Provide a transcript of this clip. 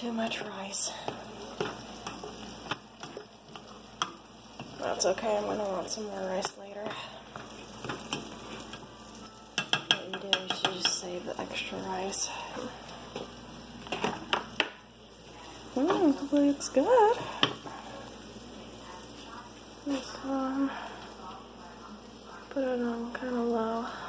too much rice. That's okay, I'm gonna want some more rice later. What you do is you just save the extra rice. Hopefully it's good. Just, put it on kind of low.